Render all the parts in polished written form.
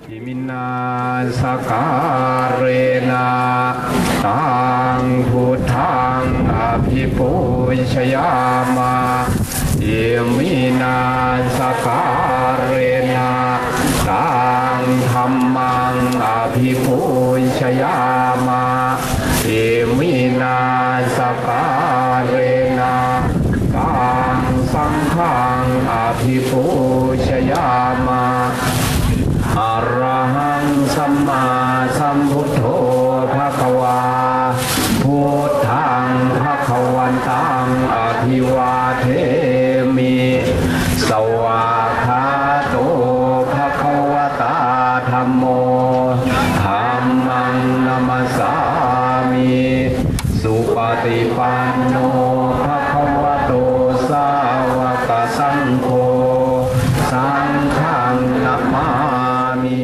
อิมินาสการเรนะตังพุทธังอภิปูชยามาอิมินาสการเรนะตังธัมมังอภิปูชยามาอิมินาสการเรนะตังสังฆังอภิปูชยามาอะระหังสัมมาสัมพุทโธภควาพุทธังภควันตังอภิวาเทมิสวากขาโตภควตาธัมโมธัมมังนัมสสามิสุปฏิปันโนภควโตสาวกสังโฆสังฆังนัมมามิ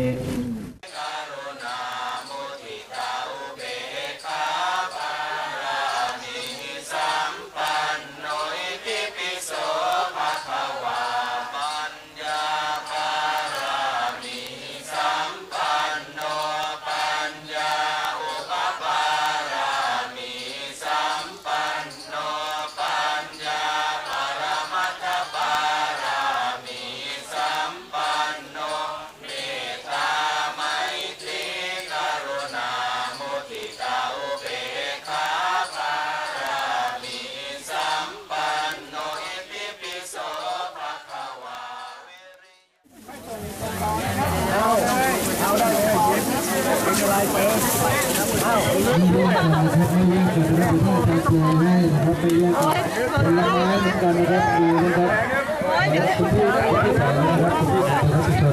ไม่แยกกันนะครับไม่แยกกันนะครับที่ทางตัวให้นะครับไม่แยกกันผลไม้เหมือนกันนะครับดูนะครับคุณพี่สาวนะครับคุณพี่สาวท่านผู้ชม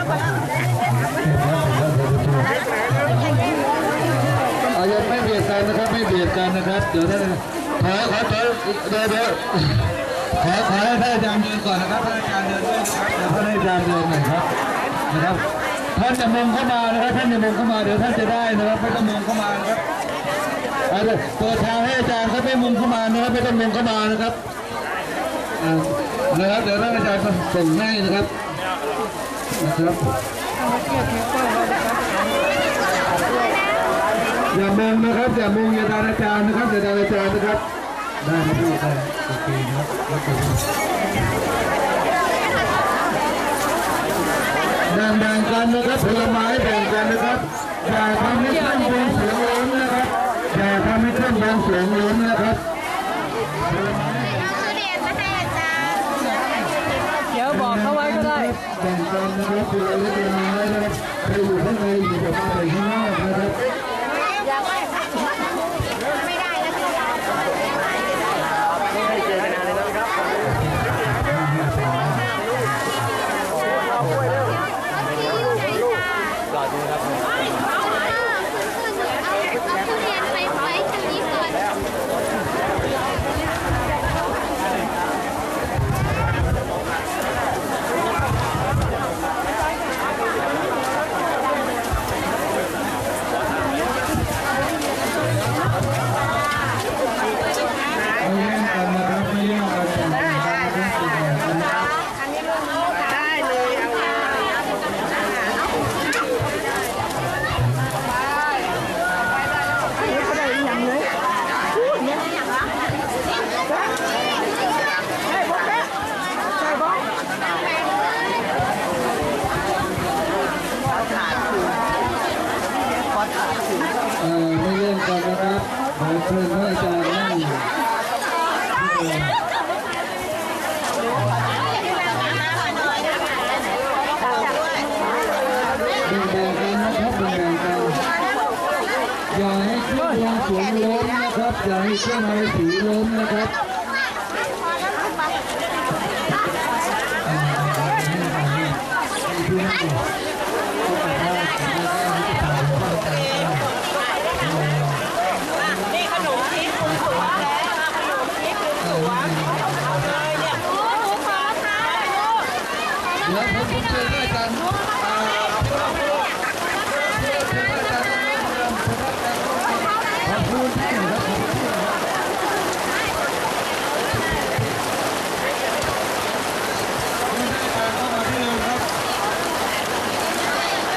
ยังไม่เบียดกันนะครับไม่เบียดกันนะครับเดี๋ยวท่านขอให้ท่านอาจารย์เดินก่อนนะครับท่านอาจารย์เดินด้วยนะครับเดี๋ยวท่านอาจารย์เดินหน่อยครับนะครับท่านจะมองเข้ามานะครับท่านจะมองเข้ามาเดี๋ยวท่านจะได้นะครับไม่ต้องมองเข้ามานะครับเปิดทางให้อาจารย์ครับไม่มองเข้ามานะครับไม่ต้องมองเข้ามานะครับนะครับเดี๋ยวท่านอาจารย์ส่งให้นะครับอย่ามองนะครับอย่ามองอย่าด่าอาจารย์นะครับอย่าด่าอาจารย์นะครับได้ครับพี่ได้โอเคครับแบ่งกันนะครับผลไม้แบ่งกันนะครับอย่าทำให้เครื่องบนเสียงล้นนะครับอย่าทำให้เครื่องบนเสียงล้นนะครับเดี๋ยวบอกเขาไว้ก็ได้แบ่งกันนะครับเพื่อเล็กน้อยนะครับใครอยู่ข้างในอยู่กับใครข้างนอกนะครับไม่ได้แล้วที่เราไม่ได้เจอกันนานเลยนะครับรอดูครับเอาทุเรียนไปไว้ทางนี้ก่อนไม่เล่นกันนะครับขอเชิญพระอาจารย์นั่งแบ่งกันนะครับแบ่งกันอย่าให้เครื่องวางสวงล้มนะครับอย่าให้เครื่องไม้สีล้มนะครับนี่ขนมที่คุณถือว่าแล้วขนมที่คุณถือว่าเลยเนี่ยโอ้โหขอทานลูกเดี๋ยวผมเชิญอาจารย์ขอบคุณที่นะครับ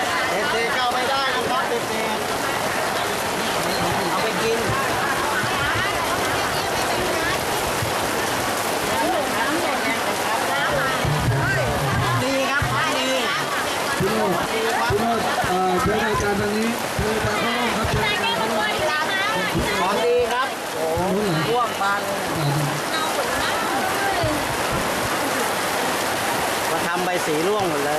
คุณโน้ตเชิญอาจารย์ทางนี้เชิญอาจารย์เข้าร่วมครับเชิญอาจารย์เข้าร่วมของดีครับโอ้ร่วงบานมาทำใบสีร่วงหมดเลย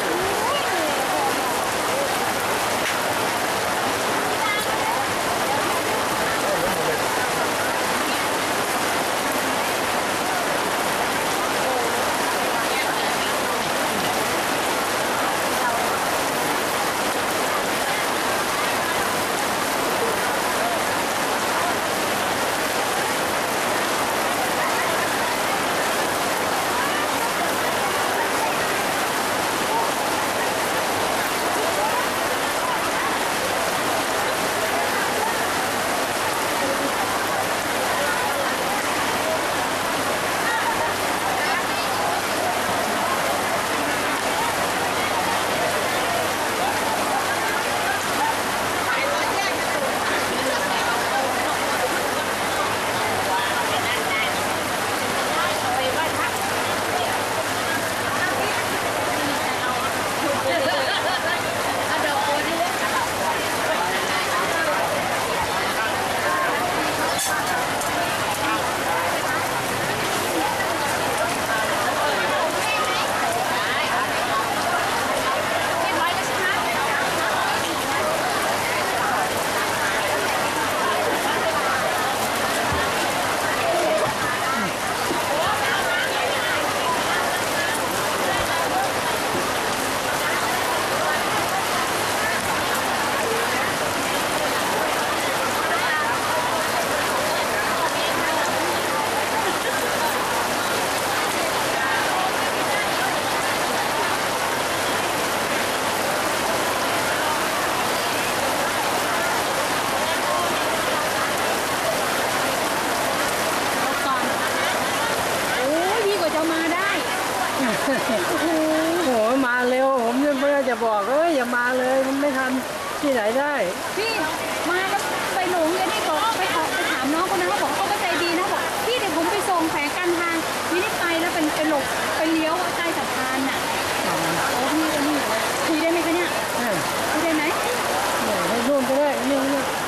โหมาเร็วผมเพื่อจะบอกอย่ามาเลยมันไม่ทันที่ไหนได้พี่มาแล้วไปหลงกันนี่บอกไปถามน้องคนนั้นเขาบอกเขาก็ใจดีนะบอกพี่เดี๋ยวผมไปส่งแผงกันทางไม่ได้ไปแล้วเป็นไปหลบไปเลี้ยวใต้สะพานน่ะโอ้พี่นี่คุยได้ไหมคะเนี่ยคุยได้ไหมให้ร่วมก็ได้นี่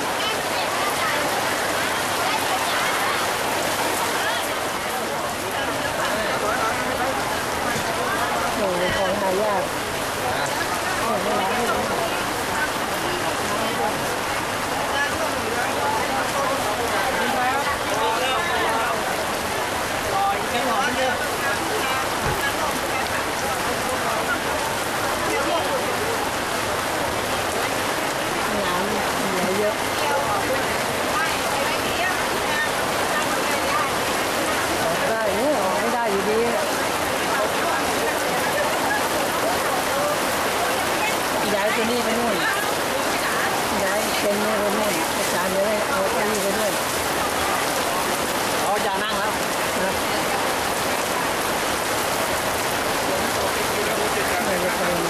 โอ้ยของหายากตัวนี้ไปนู่นย้ายเป็นนี่ไปนู่นอาจารย์เลยเอาตัวนี้ไปด้วยเอาจะนั่งแล้วครับไม่ได้ไปไหน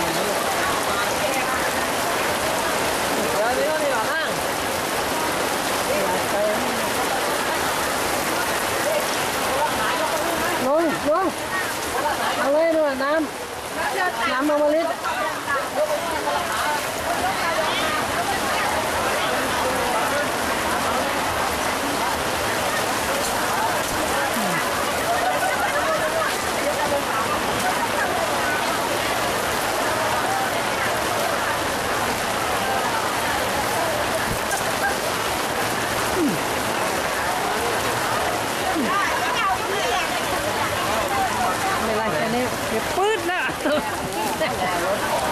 เดี๋ยวนี่หรอนั่งไปลงเอาเลยด้วยน้ำมาลิตไม่ไรแค่นี้เดี๋ยวปื๊ดนะ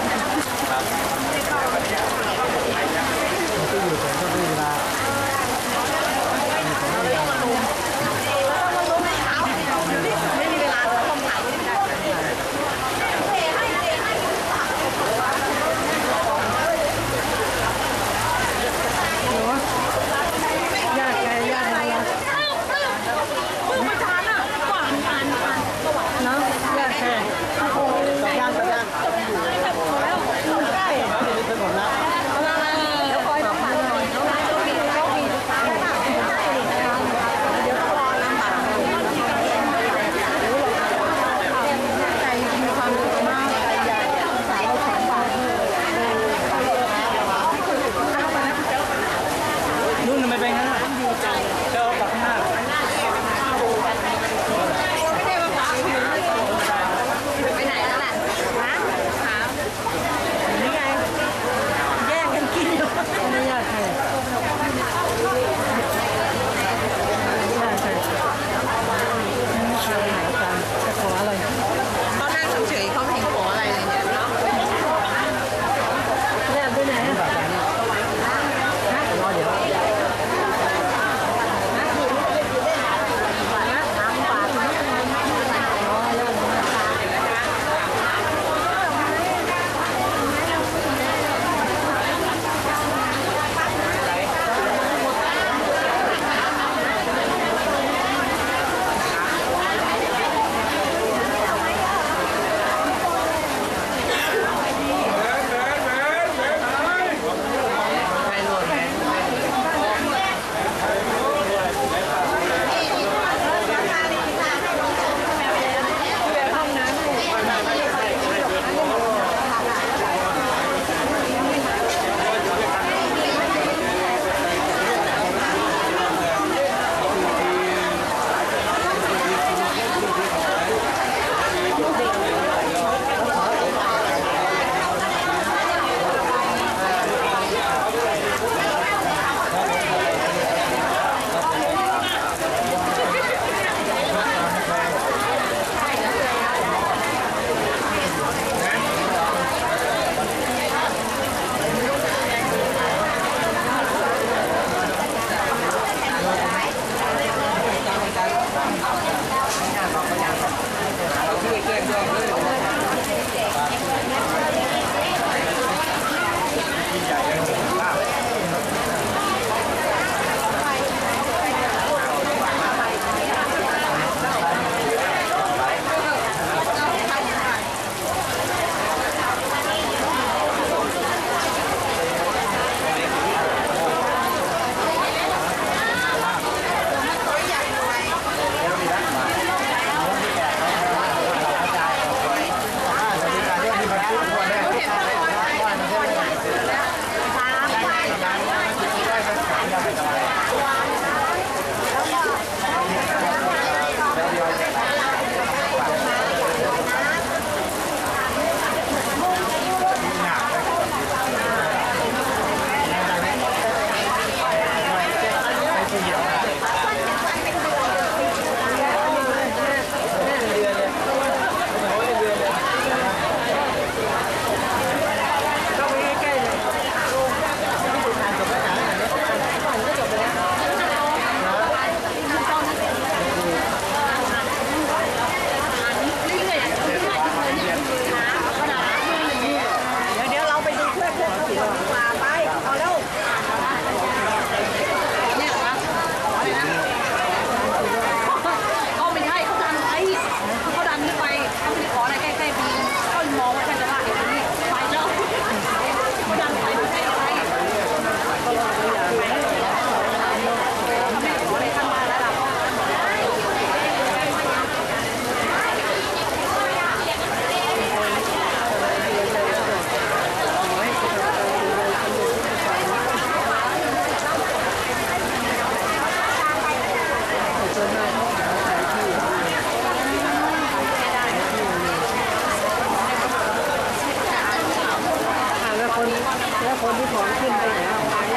ที่ของขึ้นไปไหนเอาไว้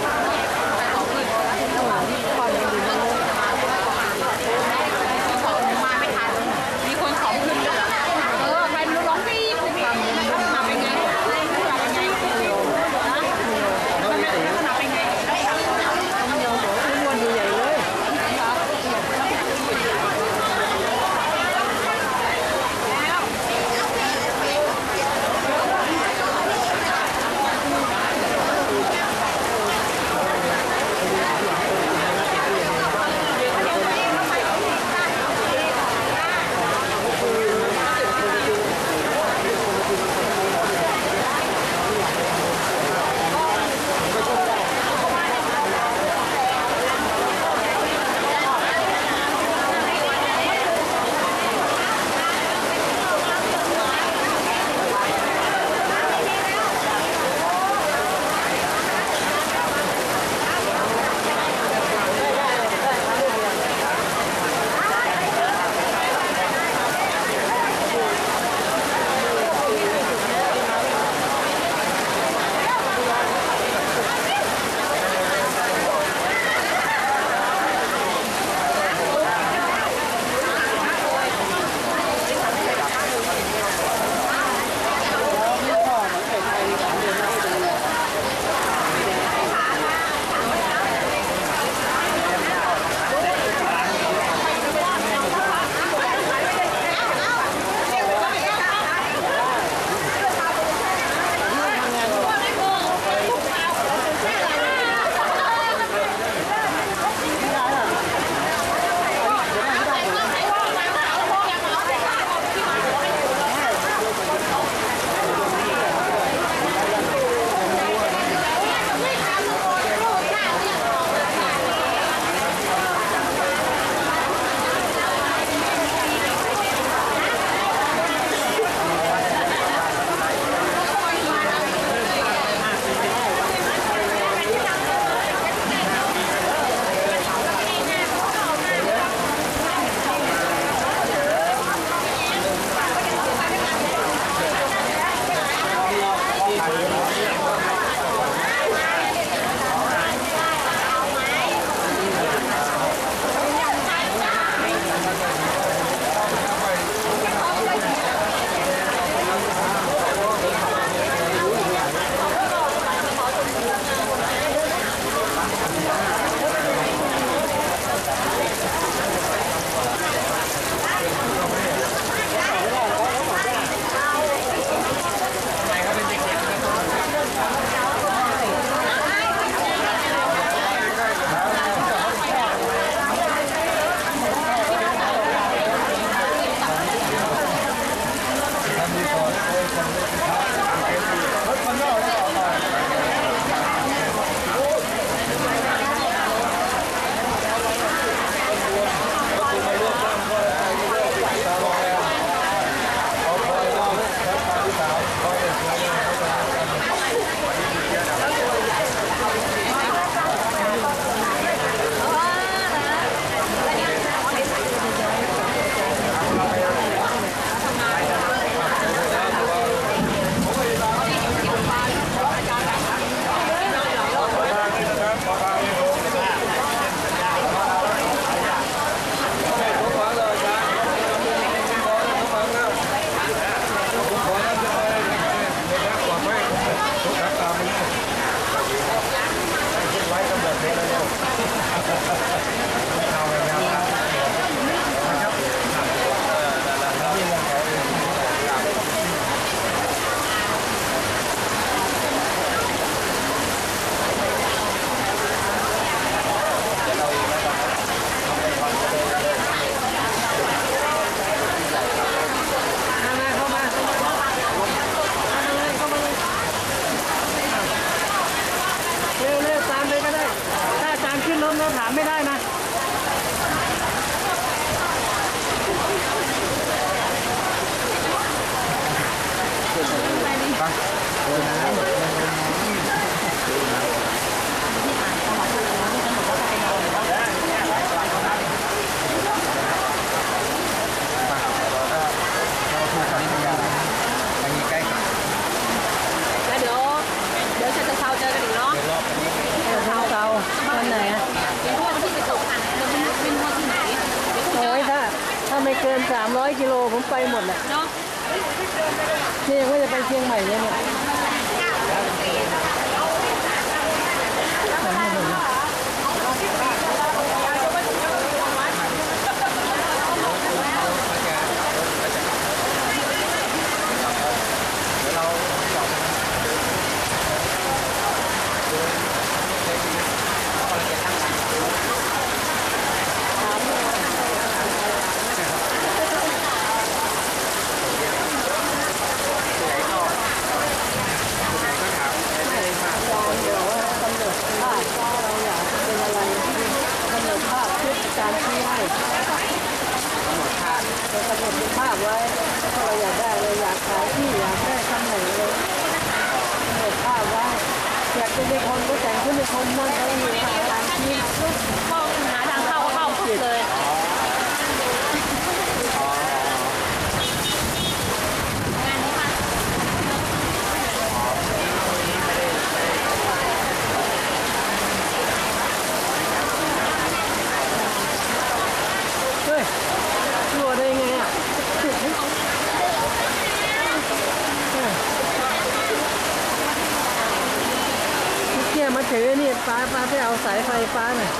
ก่อนจะดีมันเลยมาไม่ทันมีคนของขึ้นด้วยใครรู้ร้องปี๊บทำยังไงทำยังไงนะมันไม่ลักษณะเป็นไงเดียวหัวขึ้นวันใหญ่เลยเกิน300 กิโลผมไปหมดแหละเนาะนี่ยังว่าจะไปเชียงใหม่เลยเนี่ยการชี้ให้เรากำหนดเป็นภาพไว้ถ้าเราอยากได้เราอยากขายที่อยากได้คำไหนเลยกำหนดภาพไว้อยากจะเป็นคนก็แต่งขึ้นเป็นคนนั่นเขาอยู่หาทางชี้เข้าหาทางเข้าปุ๊บเลยงานนี้ค่ะเฮ้ยรัวได้ไงอ่ะเนี่ยมาถือนี่ป้าไปเอาสายไฟฟ้าหน่อย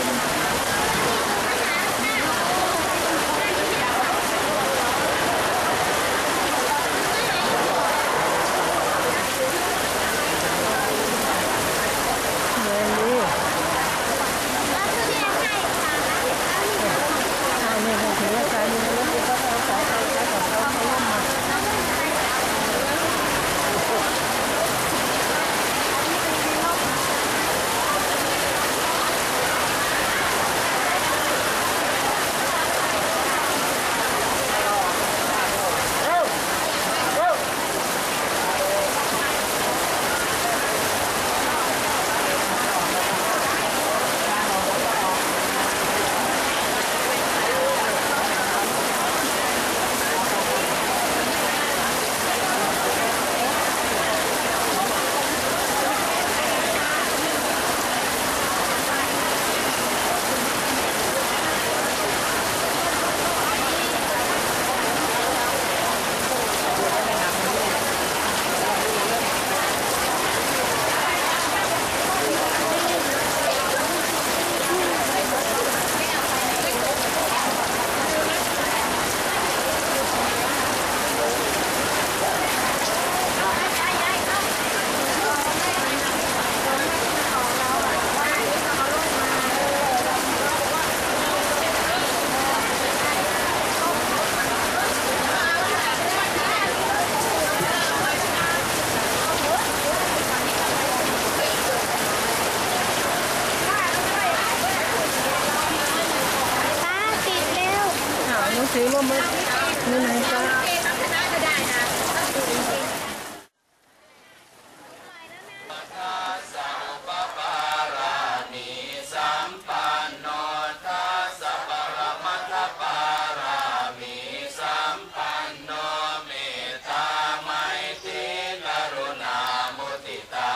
ถือร่มไหมนี่ไหนจ๊ะตา